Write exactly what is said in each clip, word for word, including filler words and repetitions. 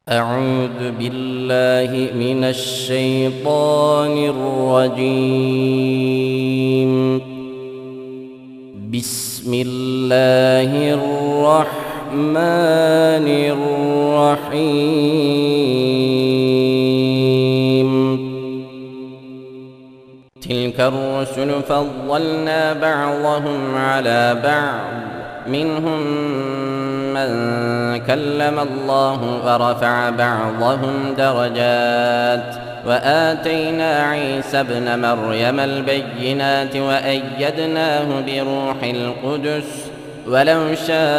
أعوذ بالله من الشيطان الرجيم. بسم الله الرحمن الرحيم. تلك الرسل فضلنا بعضهم على بعض، منهم من كلم الله ورفع بعضهم درجات، وآتينا عيسى ابن مريم البينات وأيدناه بروح القدس، ولو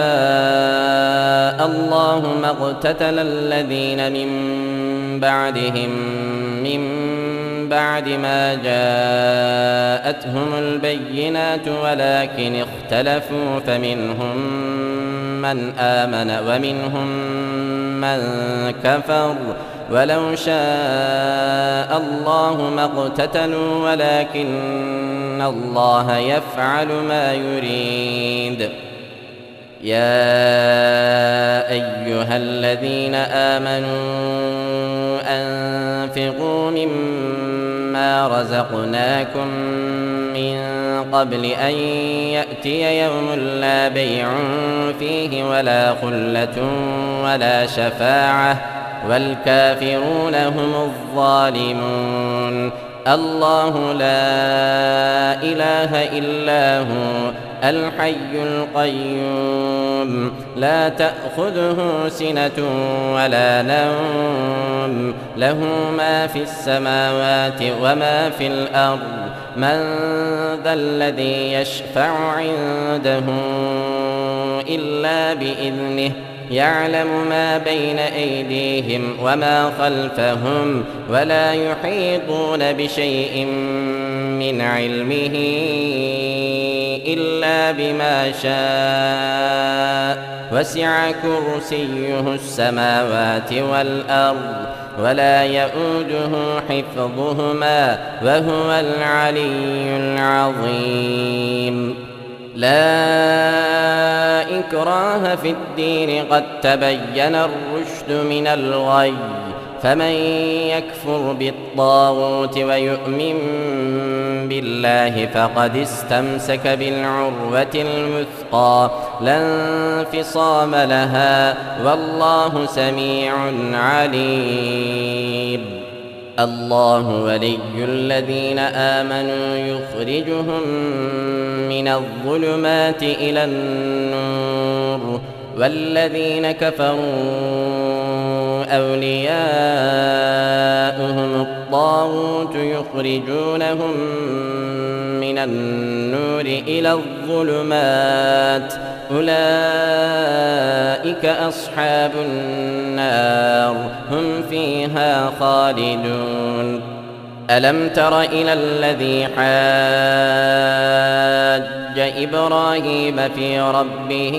شاء الله ما اقتتل الذين من بعدهم من بعد ما جاءتهم البينات ولكن اختلفوا، فمنهم من آمن ومنهم من كفر، ولو شاء الله ما اقتتلوا ولكن الله يفعل ما يريد. يا أيها الذين آمنوا أنفقوا مما رزقناكم من قبل أن يأتي يوم لا بيع فيه ولا خلة ولا شفاعة والكافرون هم الظالمون. الله لا إله إلا هو الحي القيوم، لا تأخذه سنة ولا نوم، له ما في السماوات وما في الأرض. من ذا الذي يشفع عنده إلا بإذنه، يعلم ما بين أيديهم وما خلفهم، ولا يحيطون بشيء من علمه إلا بما شاء، وسع كرسيه السماوات والأرض ولا يؤوده حفظهما وهو العلي العظيم. لا إكراه في الدين، قد تبين الرشد من الغي، فمن يكفر بالطاغوت ويؤمن بالله فقد استمسك بالعروة الوثقى لا انفصام لها، والله سميع عليم. الله ولي الذين آمنوا يخرجهم من الظلمات إلى النور، والذين كفروا أولياؤهم الطاغوت يخرجونهم من النور إلى الظلمات، أولئك أصحاب النار هم فيها خالدون. ألم تر إلى الذي حاج إبراهيم في ربه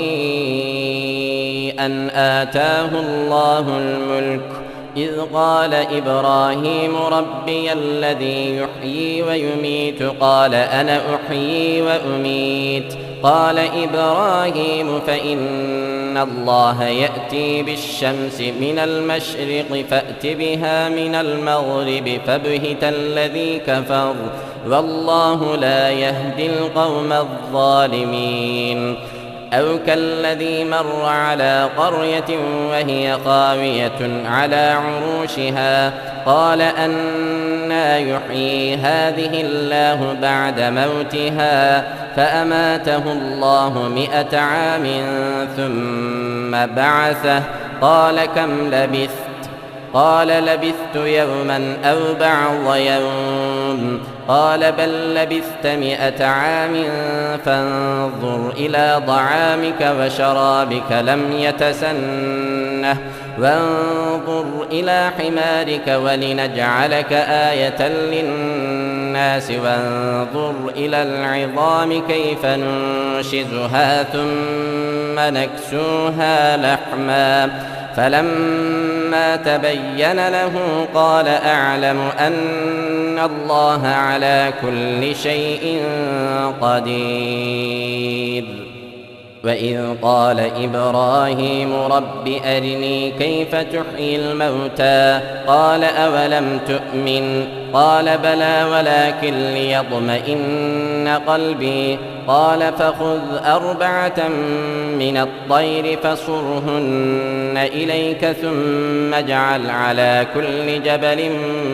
أن آتاه الله الملك، إذ قال إبراهيم ربي الذي يحيي ويميت، قال أنا أحيي وأميت. قال إبراهيم فإن الله يأتي بالشمس من المشرق فأت بها من المغرب، فبهت الذي كفر، والله لا يهدي القوم الظالمين. أو كالذي مر على قرية وهي خاوية على عروشها، قال أنى يحيي هذه الله بعد موتها، فأماته الله مئة عام ثم بعثه، قال كم لبثت؟ قال لبثت يوما أو بعض يوم، قال بل لبثت مئة عام، فانظر إلى طعامك وشرابك لم يتسنه، وانظر إلى حمارك ولنجعلك آية للناس، وانظر إلى العظام كيف ننشزها ثم نكسوها لحما، فلما تبين له قال أعلم أن الله على كل شيء قدير. وإذ قال إبراهيم رب أرني كيف تحيي الموتى قال أولم تؤمن قال بلى ولكن ليطمئن قلبي قال فخذ أربعة من الطير فصرهن إليك ثم اجعل على كل جبل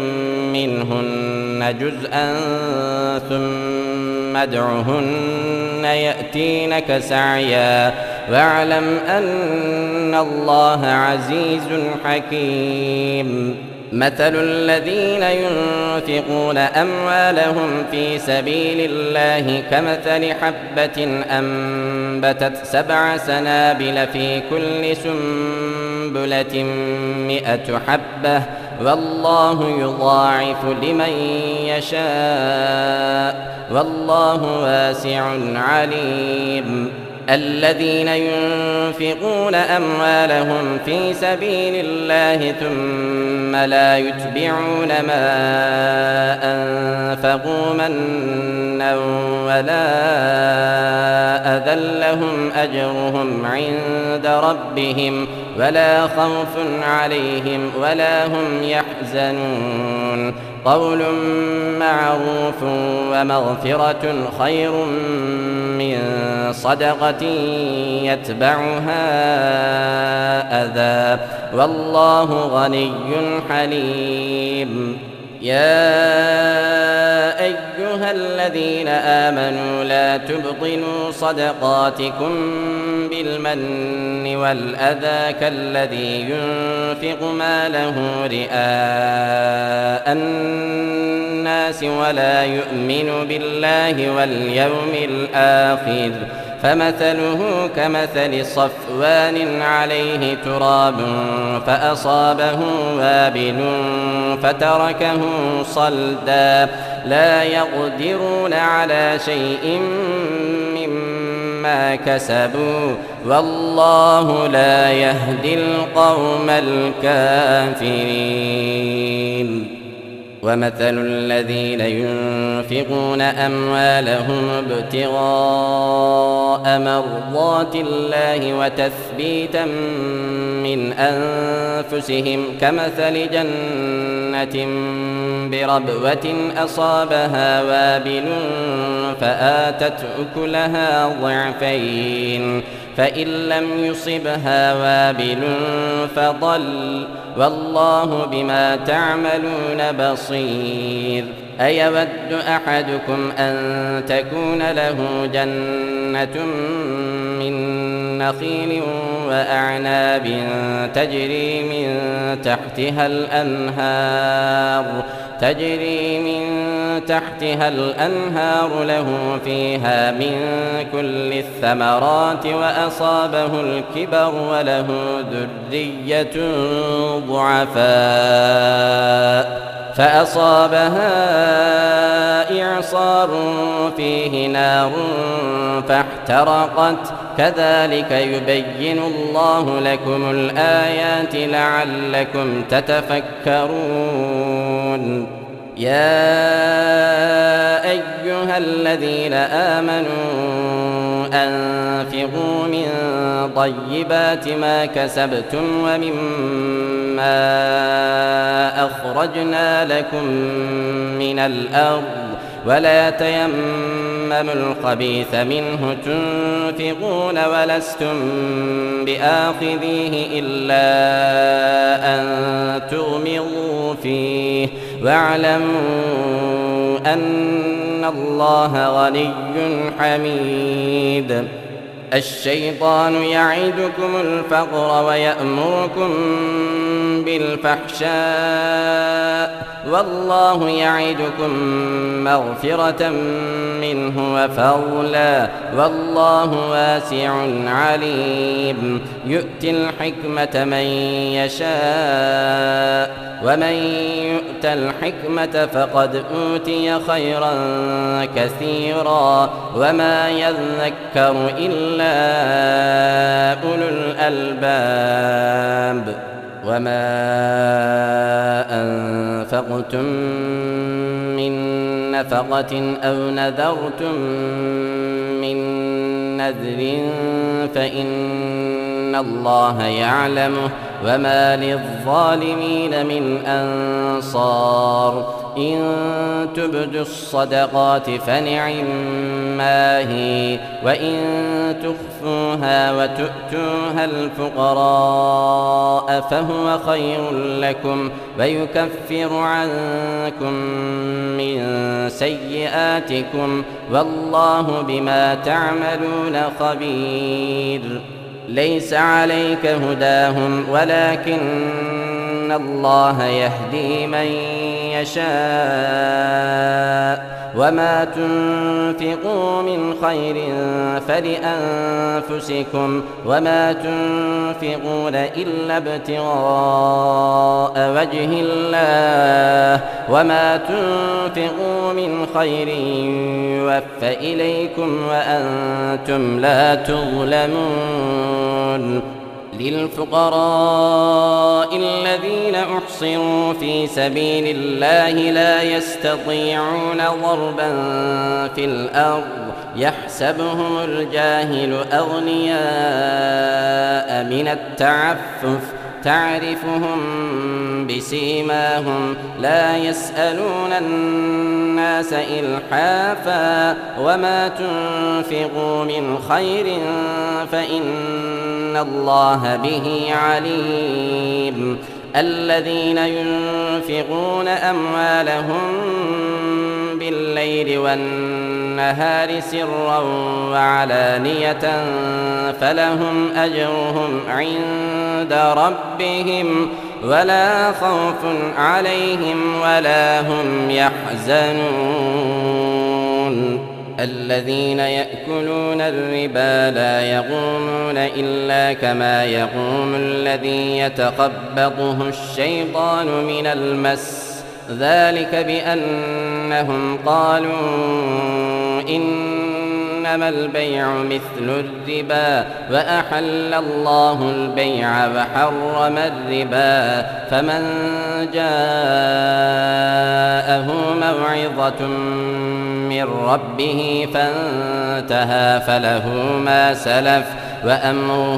منهن جزءا ثم ادعهن يأتينك سعيا واعلم أن الله عزيز حكيم مثل الذين ينفقون أموالهم في سبيل الله كمثل حبة أنبتت سبع سنابل في كل سنبلة مئة حبة والله يضاعف لمن يشاء والله واسع عليم الذين ينفقون أموالهم في سبيل الله ثم لا يتبعون ما أنفقوا منا ولا أذى لهم أجرهم عند ربهم ولا خوف عليهم ولا هم يحزنون قول معروف ومغفرة خير من صدقة يتبعها أذى والله غني حليم يا أيها الذين آمنوا لا تبطلوا صدقاتكم بالمن والأذى كالذي ينفق ماله رئاء الناس ولا يؤمن بالله واليوم الآخر فمثله كمثل صفوان عليه تراب فأصابه وابل فتركه صلدا لا يقدرون على شيء مما كسبوا والله لا يهدي القوم الكافرين ومثل الذين ينفقون أموالهم ابتغاء مرضات الله وتثبيتا من أنفسهم كمثل جنة بربوة أصابها وابل فآتت أكلها ضعفين فإن لم يصبها وابل فضل والله بما تعملون بصير أيود أحدكم أن تكون له جنة من نخيل وأعناب تجري من تحتها الأنهار تجري من تحتها الأنهار له فيها من كل الثمرات وأصابه الكبر وله ذرية ضعفاء فأصابها إعصار فيه نار فاحترقت كذلك يبين الله لكم الآيات لعلكم تتفكرون يا أيها الذين آمنوا أنفقوا من طيبات ما كسبتم ومما أخرجنا لكم من الأرض ولا تيمموا الخبيث منه تنفقون ولستم بآخذيه إلا أن تغمضوا فيه واعلموا أن الله غني حميد الشيطان يعدكم الفقر ويأمركم بالفحشاء والله يعدكم مغفرة منه وفضلا والله واسع عليم يؤتي الحكمة من يشاء ومن يؤت الحكمة فقد أوتي خيرا كثيرا وما يذكر إلا أولو الألباب وما أنفقتم من نفقة أو نذرتم من نذر فإن الله يعلمه وما للظالمين من أنصار إن تبدوا الصدقات فنعما هي وإن تخفوها وتؤتوها الفقراء فهو خير لكم ويكفر عنكم من سيئاتكم والله بما تعملون خبير. ليس عليك هداهم ولكن الله يهدي من يشاء وما تنفقوا من خير فلأنفسكم وما تنفقون إلا ابتغاء وجه الله وما تنفقوا من خير يوفى إليكم وأنتم لا تظلمون. للفقراء الذين أحصروا في سبيل الله لا يستطيعون ضربا في الأرض يحسبهم الجاهل أغنياء من التعفف تعرفهم بسيماهم لا يسألون الناس إلحافا وما تنفقوا من خير فإن الله به عليم. الذين ينفقون أموالهم بالليل والنهار سرا وعلانية فلهم أجرهم عند ربهم ولا خوف عليهم ولا هم يحزنون. الذين يأكلون الربا لا يقومون إلا كما يقوم الذي يتخبطه الشيطان من المس ذلك بأنهم قالوا إنما البيع مثل الربا وأحل الله البيع وحرم الربا فمن جاءه موعظة من ربه فانتهى فله ما سلف وأمره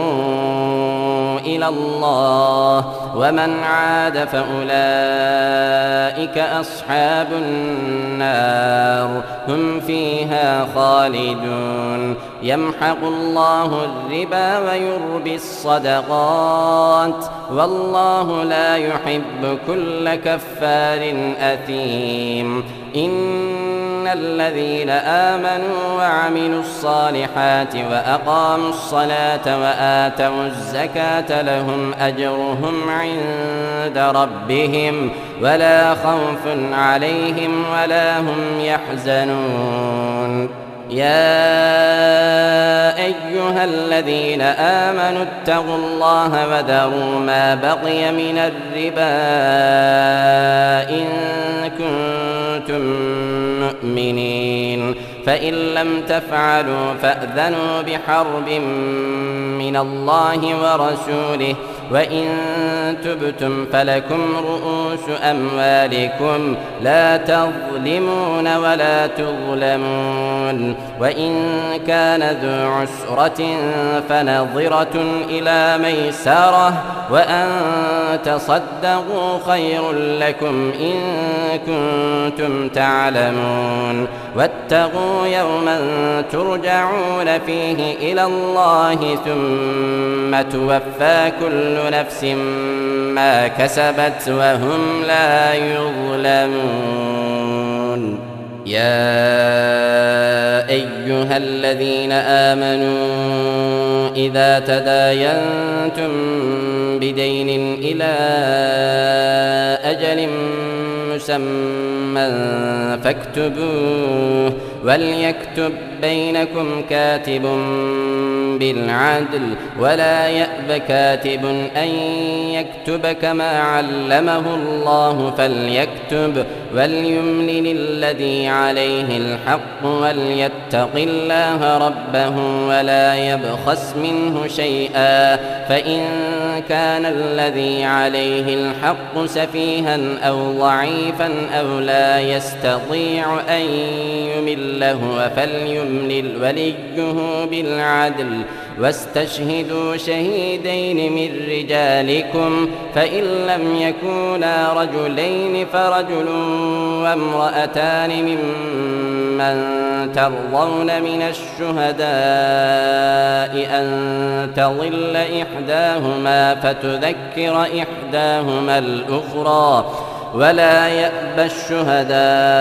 إلى الله ومن عاد فأولئك أصحاب النار هم فيها خالدون. يمحق الله الربا ويربي الصدقات والله لا يحب كل كفار أثيم. إن الذين آمنوا وعملوا الصالحات وأقاموا الصلاة وآتوا الزكاة لهم أجرهم عند ربهم ولا خوف عليهم ولا هم يحزنون. يا أيها الذين آمنوا اتقوا الله وذروا ما بقي من الربا إن كنتم مؤمنين فإن لم تفعلوا فأذنوا بحرب من الله ورسوله وإن تبتم فلكم رؤوس أموالكم لا تظلمون ولا تظلمون. وإن كان ذو عسرة فنظرة إلى ميسرة وأن تصدقوا خير لكم إن كنتم تعلمون. واتقوا يوما ترجعون فيه إلى الله ثم توفى كل نفس ما كسبت وهم لا يظلمون. يا أيها الذين آمنوا إذا تداينتم بدين إلى أجل مسمى فاكتبوه وليكتب بينكم كاتب بالعدل ولا يأب كاتب أن يكتب كما علمه الله فليكتب وليملل الذي عليه الحق وليتق الله ربه ولا يبخس منه شيئا فإن كان الذي عليه الحق سفيها أو ضعيفا أو لا يستطيع أن يمله فليملل وليه بالعدل واستشهدوا شهيدين من رجالكم فإن لم يكونا رجلين فرجل وامرأتان ممن ترضون من الشهداء أن تضل إحداهما فتذكر إحداهما الأخرى ولا يأبى الشهداء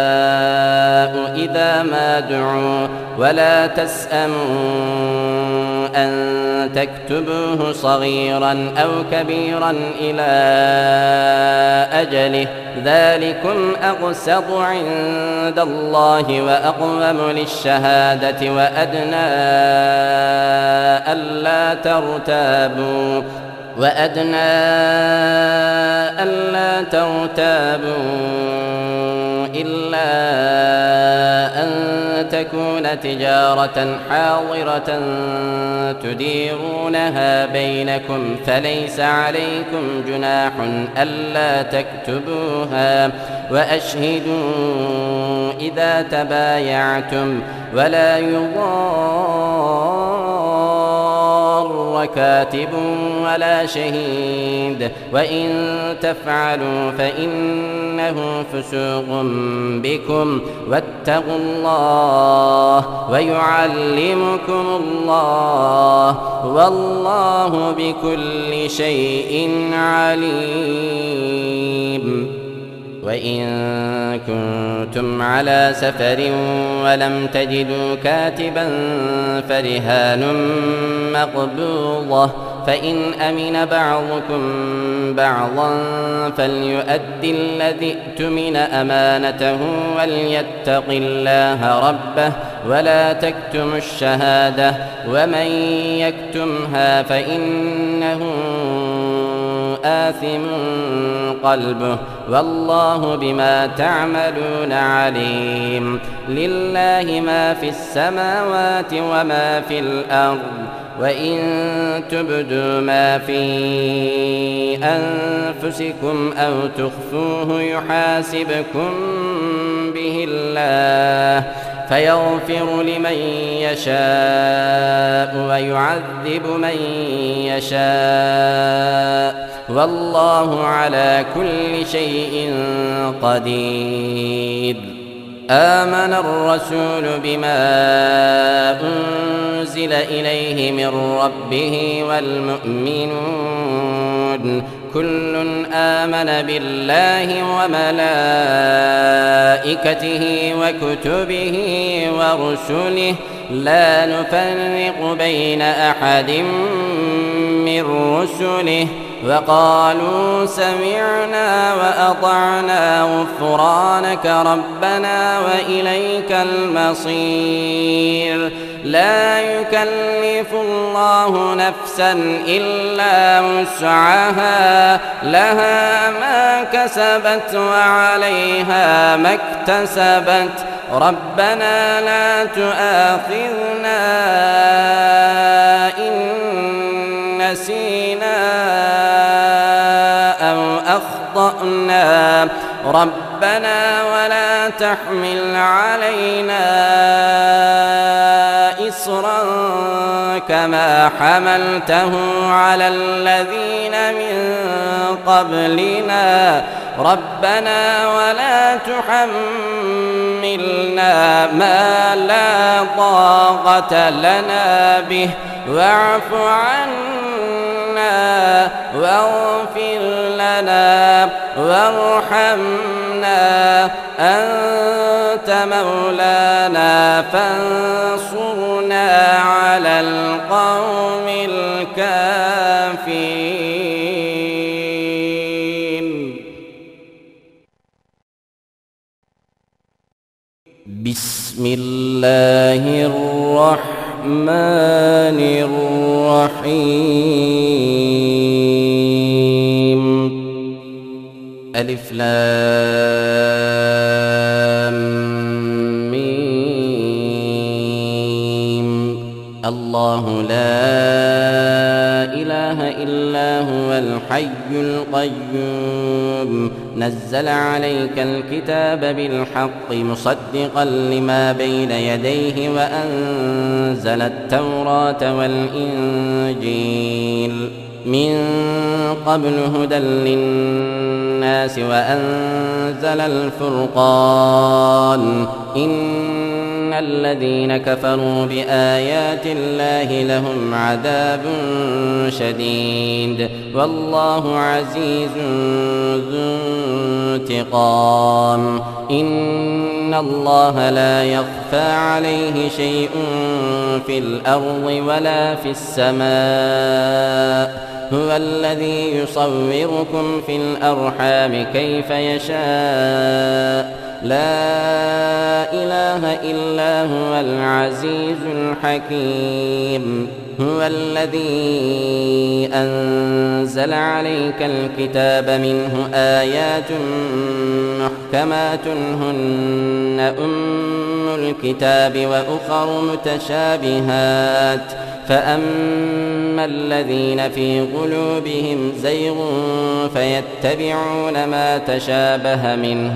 إذا ما دعوا ولا تسأموا أن تكتبوه صغيرا أو كبيرا إلى أجله ذلكم أقسط عند الله وأقوم للشهادة وأدنى ألا ترتابوا وأدنى ألا ترتابوا إلا أن تكون تجارة حاضرة تديرونها بينكم فليس عليكم جناح ألا تكتبوها وأشهدوا إذا تبايعتم ولا يضار كاتب ولا شهيد وإن تفعلوا فإنه فسوق بكم واتقوا الله ويعلمكم الله والله بكل شيء عليم. وإن كنتم على سفر ولم تجدوا كاتبا فرهان مقبوضة فإن أمن بعضكم بعضا فليؤدي الذي ائتمن أمانته وليتق الله ربه ولا تكتموا الشهادة ومن يكتمها فإنه آثم قلبه والله بما تعملون عليم. لله ما في السماوات وما في الأرض وإن تبدوا ما في أنفسكم أو تخفوه يحاسبكم به الله فيغفر لمن يشاء ويعذب من يشاء والله على كل شيء قدير. آمن الرسول بما أنزل إليه من ربه والمؤمنون كل آمن بالله وملائكته وكتبه ورسله لا نفرق بين أحد من رسله وقالوا سمعنا وأطعنا غفرانك ربنا وإليك المصير. لا يكلف الله نفسا إلا وسعها لها ما كسبت وعليها ما اكتسبت ربنا لا تؤاخذنا إن نسينا أو أخطأنا ربنا ولا تحمل علينا إصرا كما حملته على الذين من قبلنا ربنا ولا تحملنا ما لا طاقة لنا به واعف عنا واغفر لنا وارحمنا أنت مولانا فانصرنا على القوم الكافرين. بسم الله الرحمن الرحيم. ألف لام الله لا إله إلا هو الحي القيوم نزل عليك الكتاب بالحق مصدقا لما بين يديه وأنزل التوراة والإنجيل من قبل هدى للناس وأنزل الفرقان إن الذين كفروا بآيات الله لهم عذاب شديد والله عزيز ذو انتقام إن الله لا يخفى عليه شيء في الأرض ولا في السماء هو الذي يصوركم في الأرحام كيف يشاء لا إله إلا هو العزيز الحكيم هو الذي أنزل عليك الكتاب منه آيات محكمات هن أم الكتاب وأخر متشابهات فأما الذين في قلوبهم زيغ فيتبعون ما تشابه منه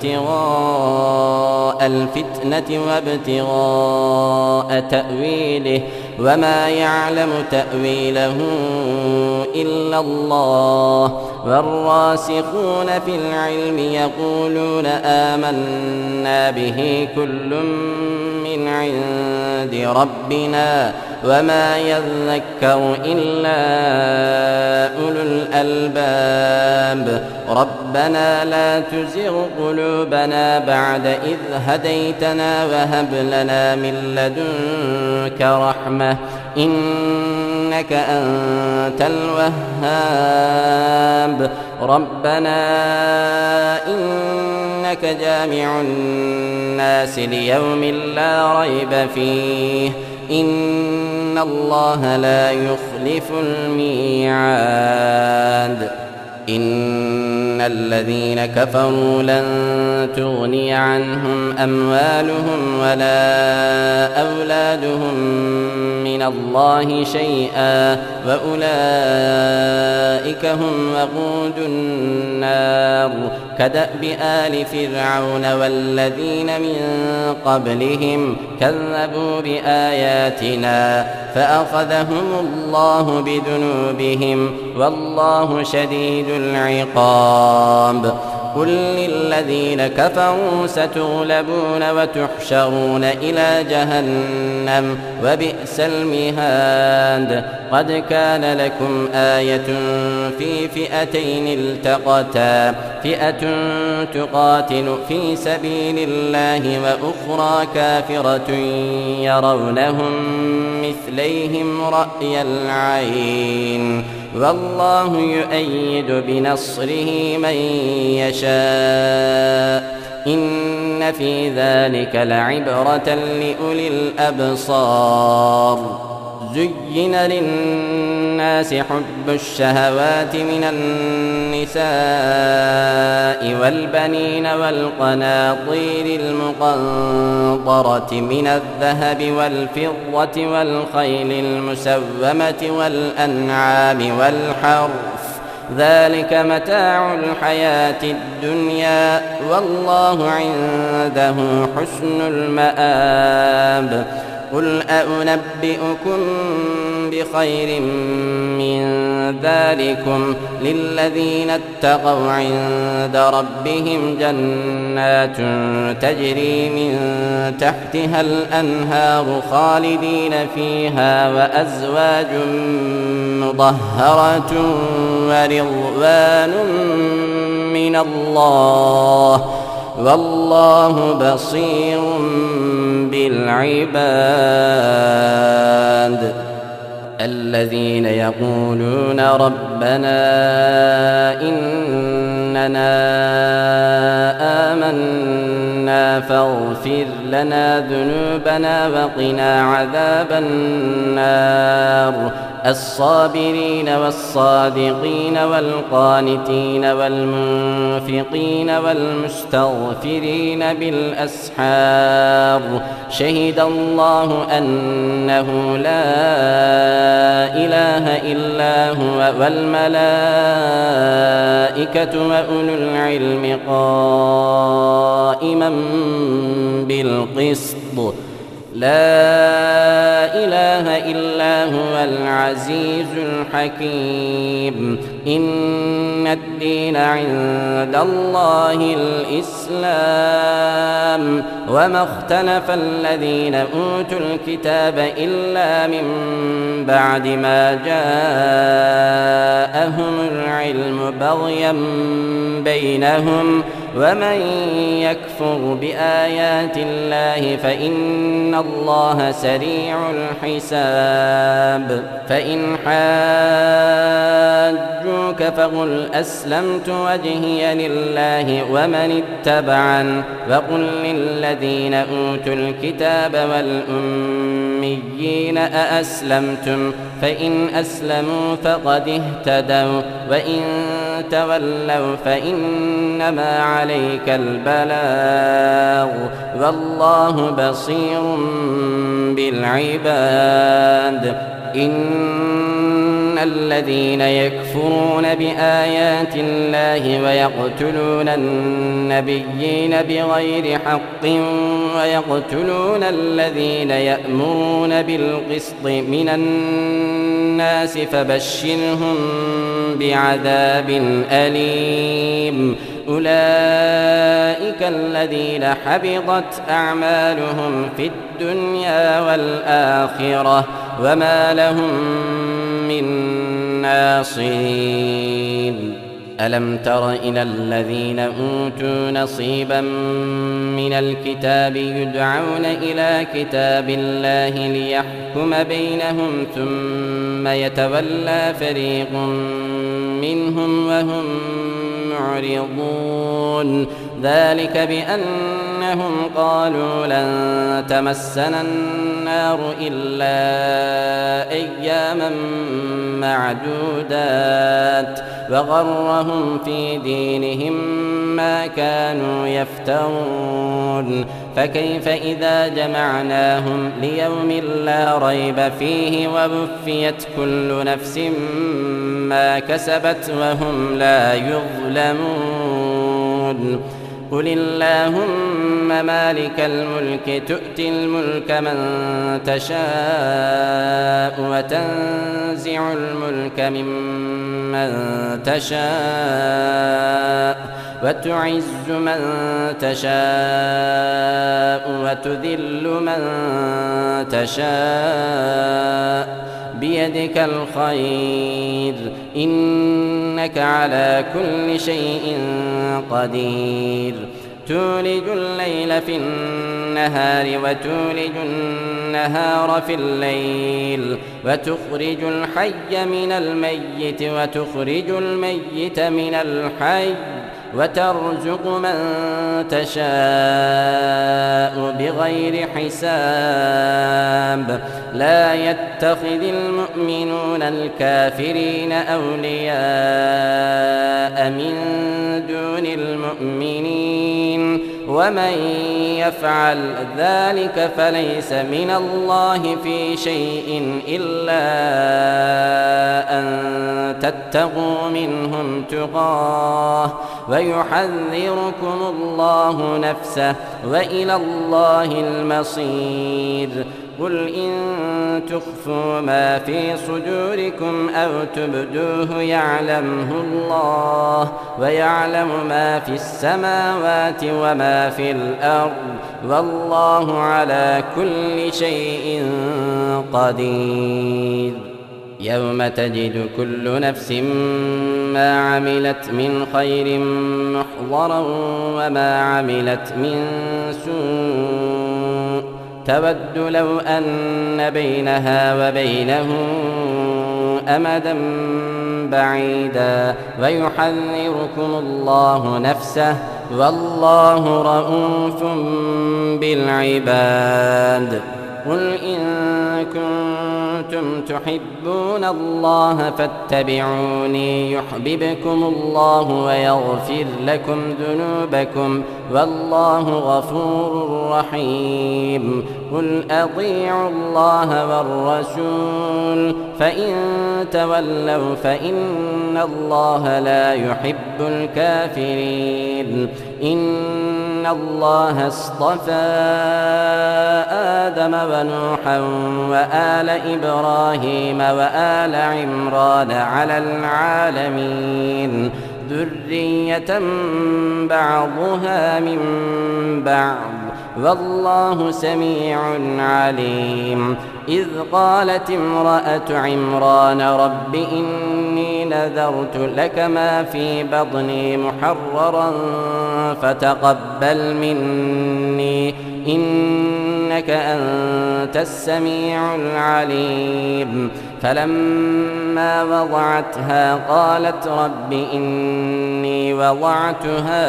ابتغاء الفتنة وابتغاء تأويله وما يعلم تأويله إلا الله والراسخون في العلم يقولون آمنا به كل من عند ربنا وما يذكر إلا أولو الألباب ربنا لا تزغ قلوبنا بعد إذ هديتنا وهب لنا من لدنك رحمة إنك أنت الوهاب ربنا إنك جامع الناس ليوم لا ريب فيه إن الله لا يخلف الميعاد إن الذين كفروا لن تغني عنهم أموالهم ولا أولادهم من الله شيئا وأولئك هم وقود النار كدأب آل فرعون والذين من قبلهم كذبوا بآياتنا فأخذهم الله بذنوبهم والله شديد العقاب قل للذين كفروا ستغلبون وتحشرون إلى جهنم وبئس المهاد قد كان لكم آية في فئتين التقتا فئة تقاتل في سبيل الله وأخرى كافرة يرونهم مثليهم رأي العين والله يؤيد بنصره من يشاء إن في ذلك لعبرة لأولي الأبصار زين للناس حب الشهوات من النساء والبنين والقناطير المقنطرة من الذهب والفضة والخيل المسومة والأنعام والحرث ذلك متاع الحياة الدنيا والله عنده حسن المآب قل أنبئكم بخير من ذلكم للذين اتقوا عند ربهم جنات تجري من تحتها الأنهار خالدين فيها وأزواج مطهرة ورضوان من الله والله بصير بالعباد الذين يقولون ربنا إننا آمنا فاغفر لنا ذنوبنا وقنا عذاب النار الصابرين والصادقين والقانتين والمنفقين والمستغفرين بالأسحار شهد الله أنه لا إله إلا هو والملائكة وأولو العلم قائما بالقسط لا إله إلا هو العزيز الحكيم إن الدين عند الله الإسلام وما اختلف الذين أوتوا الكتاب إلا من بعد ما جاءهم العلم بغيا بينهم ومن يكفر بآيات الله فإن الله سريع الحساب فإن حاجوك فقل أسلمت وجهي لله ومن اتبعن وقل للذين أوتوا الكتاب والأميين أأسلمتم فإن أسلموا فقد اهتدوا وإن تولوا فإنما عليك البلاغ والله بصير بالعباد إن الذين يكفرون بآيات الله ويقتلون النبيين بغير حق ويقتلون الذين يأمرون بالقسط من الناس فبشرهم بعذاب أليم أولئك الذين حبطت أعمالهم في الدنيا والآخرة وما لهم من ناصرين ألم تر إلى الذين أوتوا نصيبا من الكتاب يدعون إلى كتاب الله ليحكم بينهم ثم يتولى فريق منهم وهم معرضون ذلك بأنهم قالوا لن تمسنا النار إلا أياما معدودات وغرهم في دينهم ما كانوا يفترون فكيف إذا جمعناهم ليوم لا ريب فيه ووفيت كل نفس ما كسبت وهم لا يظلمون قل اللهم مالك الملك تؤتي الملك من تشاء وتنزع الملك ممن تشاء وتعز من تشاء وتذل من تشاء بيدك الخير إنك على كل شيء قدير تولج الليل في النهار وتولج النهار في الليل وتخرج الحي من الميت وتخرج الميت من الحي وترزق من تشاء بغير حساب لا يتخذ المؤمنون الكافرين أولياء من دون المؤمنين ومن يفعل ذلك فليس من الله في شيء إلا أن تتقوا منهم تقاه ويحذركم الله نفسه وإلى الله المصير قل إن تخفوا ما في صدوركم أو تبدوه يعلمه الله ويعلم ما في السماوات وما في الأرض والله على كل شيء قدير يوم تجد كل نفس ما عملت من خير محضرا وما عملت من سوء تود لو أن بينها وبينه أمدا بعيدا ويحذركم الله نفسه والله رءوف بالعباد قل إن كنتم كنتم تحبون الله فاتبعوني يحببكم الله ويغفر لكم ذنوبكم والله غفور رحيم. قل أطيعوا الله والرسول فإن تولوا فإن الله لا يحب الكافرين. إن الله اصطفى آدم ونوحا وآل إبراهيم وآل عمران على العالمين ذرية بعضها من بعض والله سميع عليم. إذ قالت امرأة عمران رب إني نذرت لك ما في بطني محررا فتقبل مني إنك أنت السميع العليم. فلما وضعتها قالت رب إني وضعتها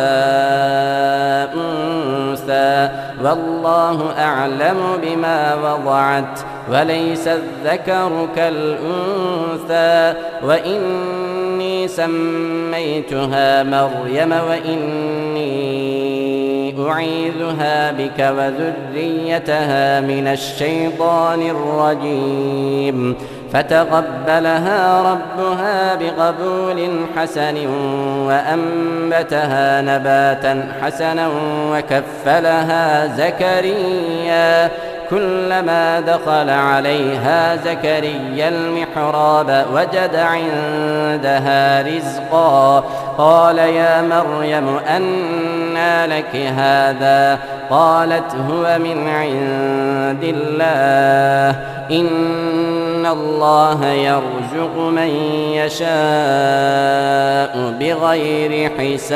أنثى والله أعلم بما وضعت وليس الذكر كالأنثى وإني سميتها مريم وإني أعيذها بك وذريتها من الشيطان الرجيم. فتقبلها ربها بقبول حسن وأنبتها نباتا حسنا وكفلها زكريا كلما دخل عليها زكريا المحراب وجد عندها رزقا قال يا مريم أنى لك هذا قالت هو من عند الله إن الله يرزق من يشاء بغير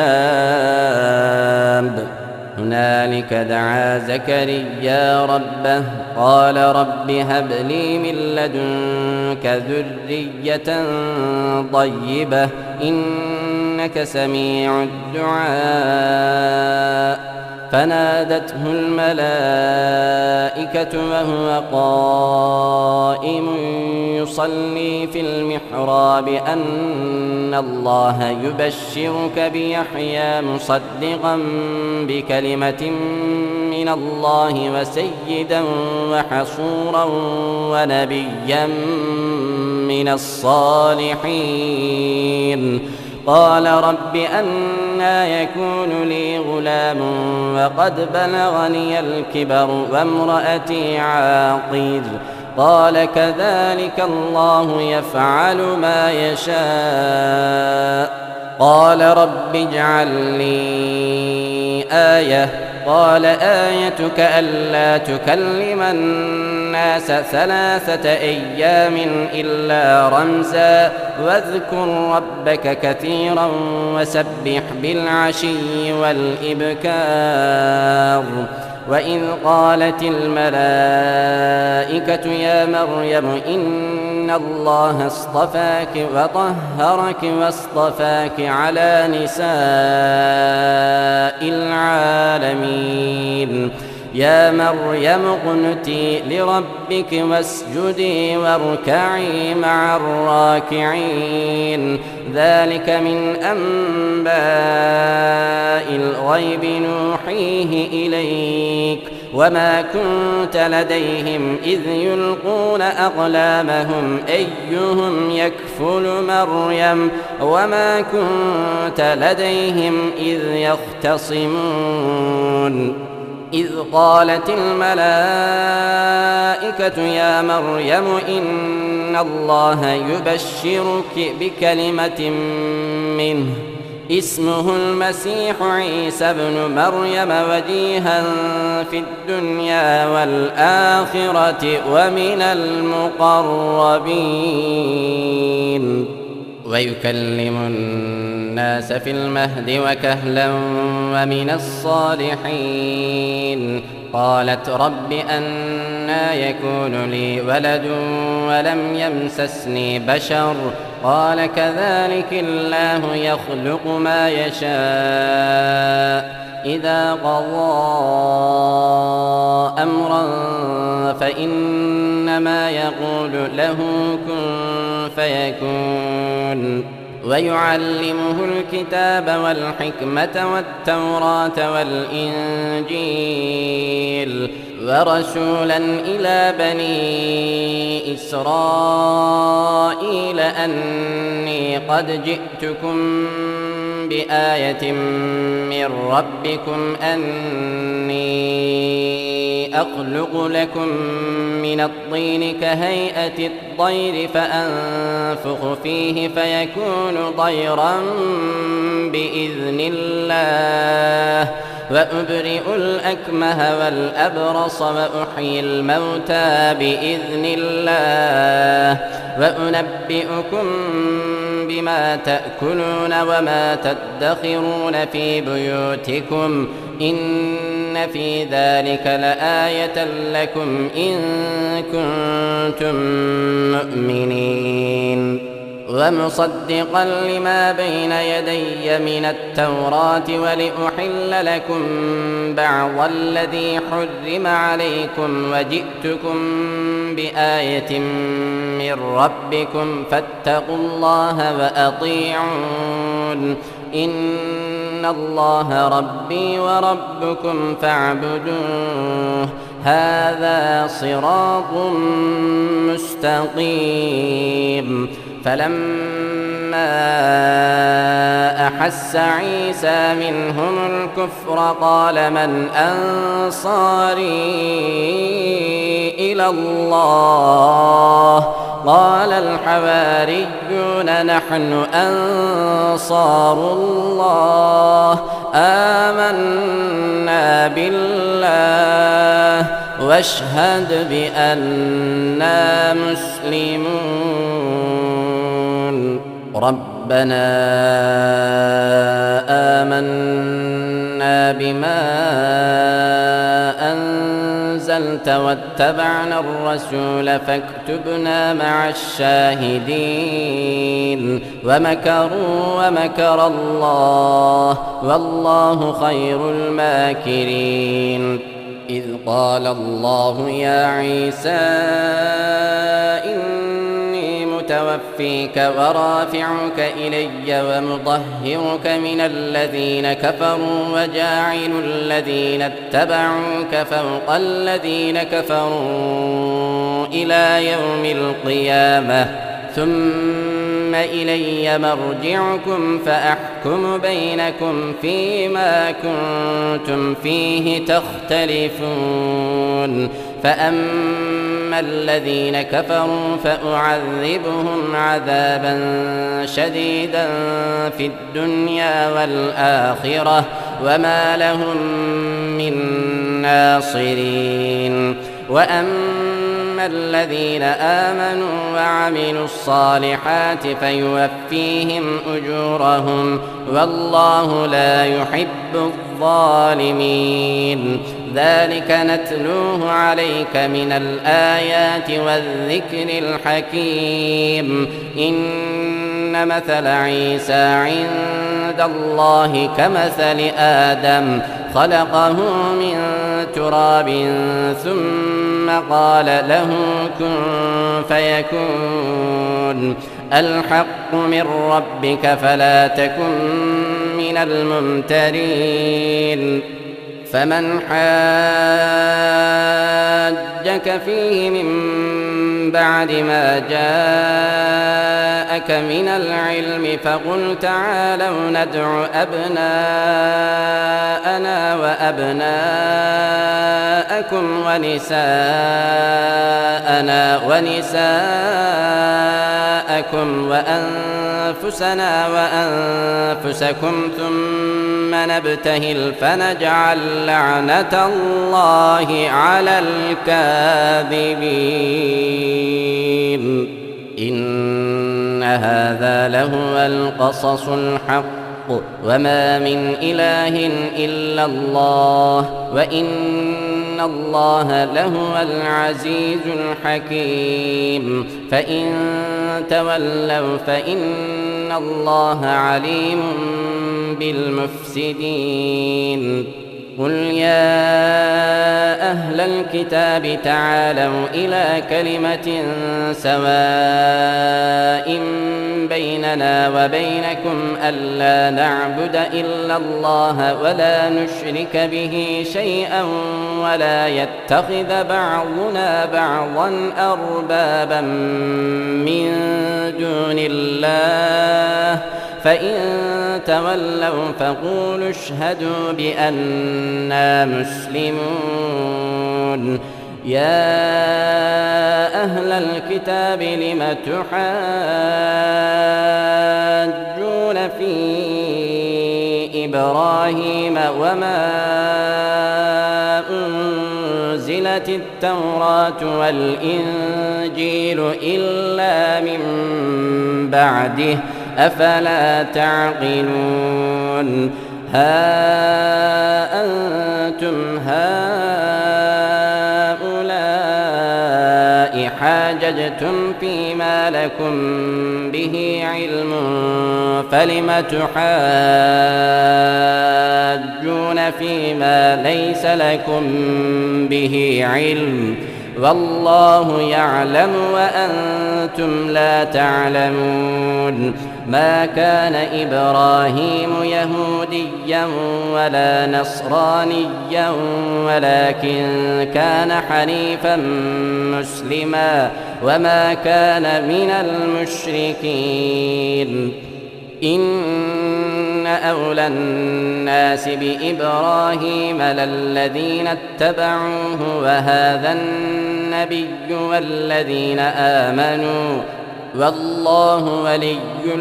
حساب. هنالك دعا زكريا ربه قال رب هب لي من لدنك ذرية طيبة إنك سميع الدعاء. فنادته الملائكة وهو قائم يصلي في المحراب أن الله يبشرك بيحيى مصدقا بكلمة من الله وسيدا وحصورا ونبيا من الصالحين. قال رب أنى يكون لي غلام وقد بلغني الكبر وامرأتي عاقر قال كذلك الله يفعل ما يشاء. قال رب اجعل لي آية قال آيتك ألا تكلم الناس ثلاثة أيام إلا رمزا واذكر ربك كثيرا وسبح بالعشي والإبكار. وإذ قالت الملائكة يا مريم إن الله اصطفاك وطهرك واصطفاك على نساء العالمين. يا مريم اقنتي لربك واسجدي واركعي مع الراكعين. ذلك من أنباء الغيب نوحيه إليك وما كنت لديهم إذ يلقون أقلامهم أيهم يكفل مريم وما كنت لديهم إذ يختصمون. إذ قالت الملائكة يا مريم إن الله يبشرك بكلمة منه اسمه المسيح عيسى ابن مريم وجيها في الدنيا والآخرة ومن المقربين ويكلم الناس في المهد وكهلا ومن الصالحين. قالت رب أنى يكون لي ولد ولم يمسسني بشر قال كذلك الله يخلق ما يشاء إذا قضى أمرا فإن إنما يقول له كن فيكون ويعلمه الكتاب والحكمة والتوراة والإنجيل ورسولا إلى بني إسرائيل أني قد جئتكم بآية من ربكم أني أخلق لكم من الطين كهيئة الطير فأنفخ فيه فيكون طيرا بإذن الله وأبرئ الأكمه والأبرص وأحيي الموتى بإذن الله وأنبئكم بما تأكلون وما تدخرون في بيوتكم إن في ذلك لآية لكم إن كنتم مؤمنين ومصدقا لما بين يدي من التوراة ولأحل لكم بعض الذي حرم عليكم وجئتكم بآية من ربكم فاتقوا الله وأطيعون إن الله ربي وربكم فاعبدوه هذا صراط مستقيم فلما أحس عيسى منهم الكفر قال من أنصاري إلى الله قال الحواريون نحن أنصار الله آمنا بالله واشهد بأننا مسلمون ربنا آمنا بما أنزلت واتبعنا الرسول فاكتبنا مع الشاهدين ومكروا ومكر الله والله خير الماكرين إذ قال الله يا عيسى إني متوفيك ورافعك إلي ومطهرك من الذين كفروا وجاعل الذين اتبعوك فوق الذين كفروا إلى يوم القيامة ثم إلي مرجعكم فأحكم بينكم فيما كنتم فيه تختلفون فأما الذين كفروا فأعذبهم عذابا شديدا في الدنيا والآخرة وما لهم من ناصرين وأما الذين آمنوا وعملوا الصالحات فيوفيهم أجورهم والله لا يحب الظالمين ذلك نتلوه عليك من الآيات والذكر الحكيم إن مثل عيسى عند الله كمثل آدم خلقه من تراب ثم قال له كن فيكون الحق من ربك فلا تكن من الممترين فمن حاجك فيه من بعد ما جاءك من العلم فقل تعالوا ندع أبناءنا وأبناءكم ونساءنا ونساءكم وأنفسنا وأنفسكم ثم نبتهل فنجعل لعنة الله على الكاذبين إن هذا لهو القصص الحق وما من إله إلا الله وإن الله لهو العزيز الحكيم فإن تولوا فإن الله عليم بالمفسدين قل يا أهل الكتاب تعالوا إلى كلمة سواء بيننا وبينكم ألا نعبد إلا الله ولا نشرك به شيئا ولا يتخذ بعضنا بعضا أربابا من دون الله فإن تولوا فقولوا اشهدوا بأننا مسلمون. يا أهل الكتاب لم تحاجون في إبراهيم وما أنزلت التوراة والإنجيل إلا من بعده أفلا تعقلون. ها أنتم هؤلاء حاججتم فيما لكم به علم فلم تحاجون فيما ليس لكم به علم والله يعلم وأنتم لا تعلمون. ما كان إبراهيم يهوديا ولا نصرانيا ولكن كان حنيفا مسلما وما كان من المشركين. إن أولى الناس بإبراهيم للذين اتبعوه وهذا النبي والذين آمنوا والله ولي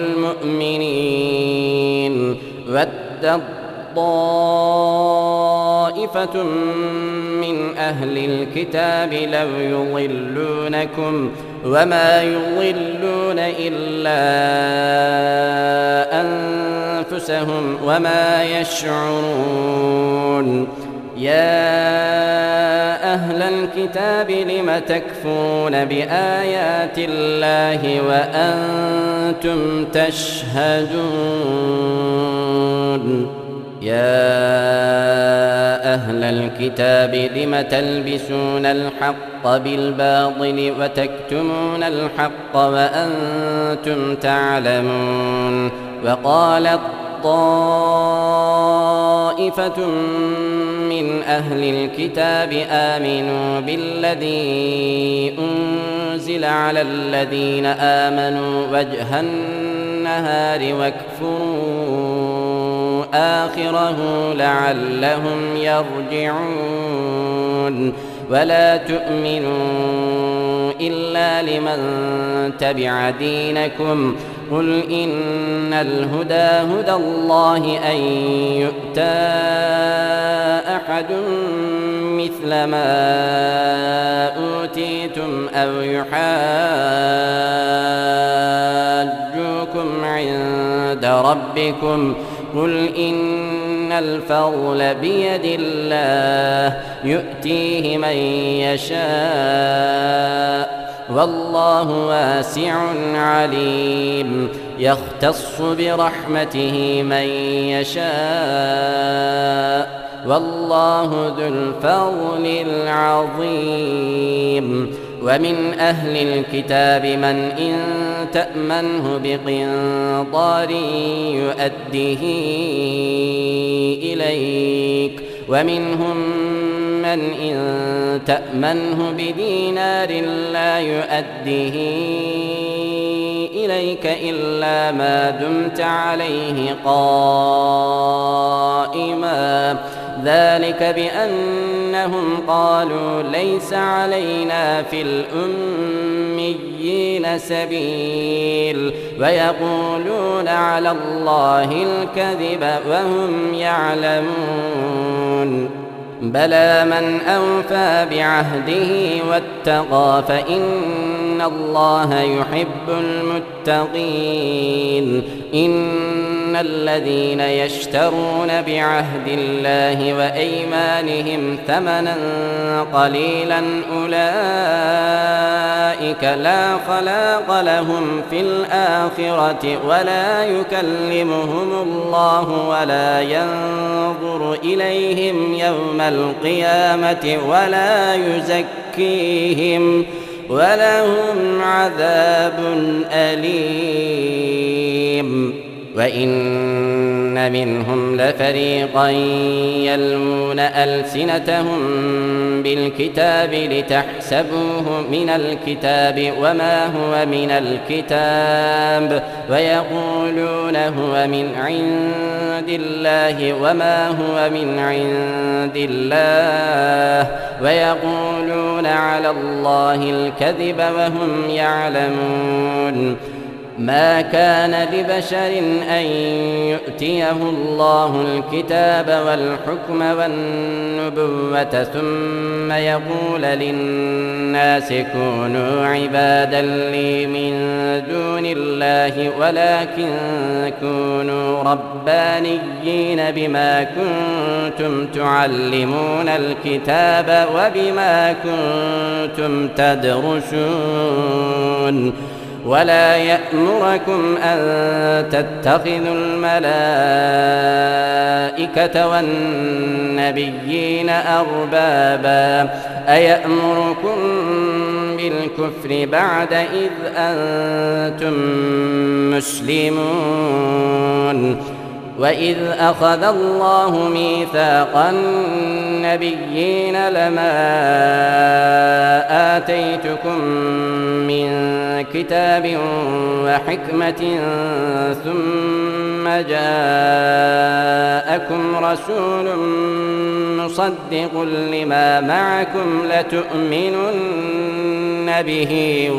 المؤمنين. ود طائفة من أهل الكتاب لو يضلونكم وما يضلون إلا أنفسهم وما يشعرون. يا أهل الكتاب لم تكفرون بآيات الله وأنتم تشهدون. يا أهل الكتاب لم تلبسون الحق بالباطل وتكتمون الحق وأنتم تعلمون. وقالت طائفة من أهل الكتاب آمنوا بالذي أنزل على الذين آمنوا وجه النهار واكفروا آخره لعلهم يرجعون. ولا تؤمنوا إلا لمن تبع دينكم قل إن الهدى هدى الله أن يؤتى أحد مثل ما أوتيتم أو يحاجوكم عند ربكم قل إن الفضل بيد الله يؤتيه من يشاء والله واسع عليم. يختص برحمته من يشاء والله ذو الفضل العظيم. ومن أهل الكتاب من إن تأمنه بقنطار يؤديه إليك ومنهم من إن تأمنه بدينار لا يؤديه إليك إلا ما دمت عليه قائما ذلك بأنهم قالوا ليس علينا في الأميين سبيل ويقولون على الله الكذب وهم يعلمون. بلى من أوفى بعهده واتقى فإن الله يحب المتقين. إن الذين يشترون بعهد الله وأيمانهم ثمنا قليلا أولئك لا خلاق لهم في الآخرة ولا يكلمهم الله ولا ينظر إليهم يوم القيامة ولا يزكيهم ولهم عذاب أليم. وإن منهم لفريقا يلوون ألسنتهم بالكتاب لتحسبوه من الكتاب وما هو من الكتاب ويقولون هو من عند الله وما هو من عند الله ويقولون على الله الكذب وهم يعلمون. ما كان لبشر أن يؤتيه الله الكتاب والحكم والنبوة ثم يقول للناس كونوا عبادا لي من دون الله ولكن كونوا ربانيين بما كنتم تعلمون الكتاب وبما كنتم تدرسون. ولا يأمركم أن تتخذوا الملائكة والنبيين أربابا أيأمركم بالكفر بعد إذ أنتم مسلمون. وإذ أخذ الله ميثاق النبيين لما آتيتكم من كتاب وحكمة ثم جاءكم رسول مصدق لما معكم لتؤمنن به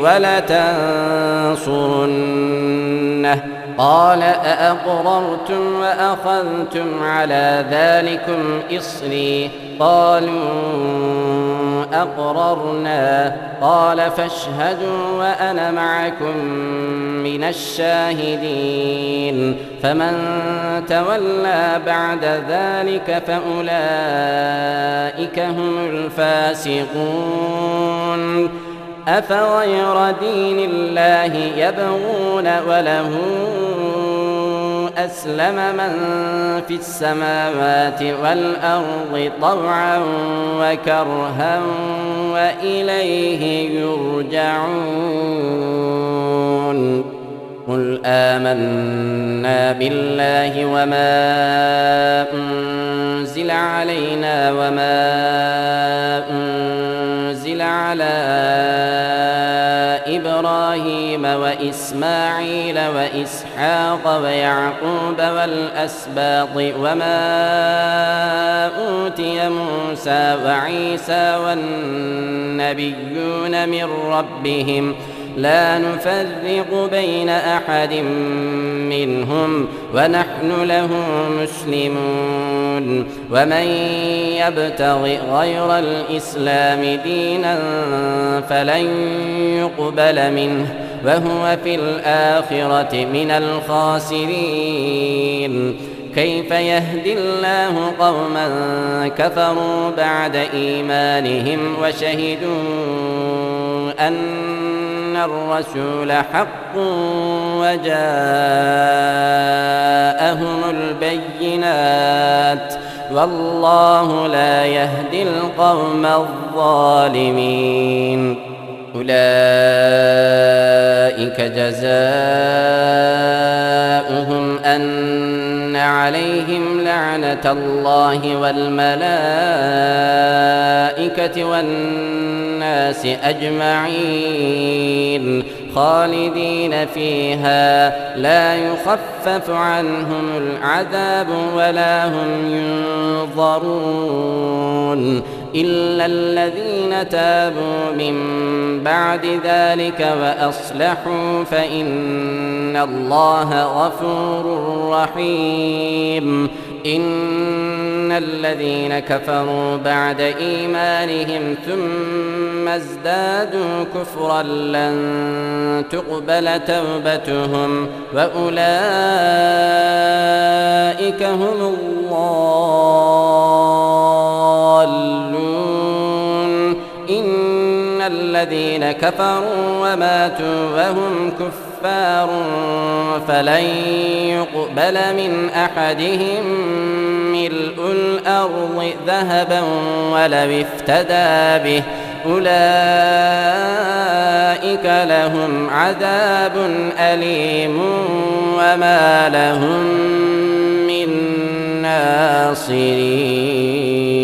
ولتنصرنه قال أأقررتم وأخذتم على ذلكم إصري قالوا أقررنا قال فاشهدوا وأنا معكم من الشاهدين. فمن تولى بعد ذلك فأولئك هم الفاسقون. أفغير دين الله يبغون وله أسلم من في السماوات والأرض طوعا وكرها وإليه يرجعون. قل آمنا بالله وما أنزل علينا وما أنزل على إبراهيم وإسماعيل وإسحاق ويعقوب والأسباط وما أوتي موسى وعيسى والنبيون من ربهم لا نفرق بين أحد منهم ونحن له مسلمون. ومن يبتغ غير الإسلام دينا فلن يقبل منه وهو في الآخرة من الخاسرين. كيف يهدي الله قوما كفروا بعد إيمانهم وشهدوا أن الرسول حق وجاءهم البينات والله لا يهدي القوم الظالمين. أولئك جزاؤهم أن عليهم لعنة الله والملائكة والناس أجمعين خالدين فيها لا يخفف عنهم العذاب ولا هم ينظرون إلا الذين تابوا من بعد ذلك وأصلحوا فإن الله غفور رحيم. إن الذين كفروا بعد إيمانهم ثم ازدادوا كفرا لن تقبل توبتهم وأولئك هم الضالون. إن الذين كفروا وماتوا وهم كفار فلن يقبل من أحدهم ملء الأرض ذهبا ولو افتدى به أولئك لهم عذاب أليم وما لهم من ناصرين.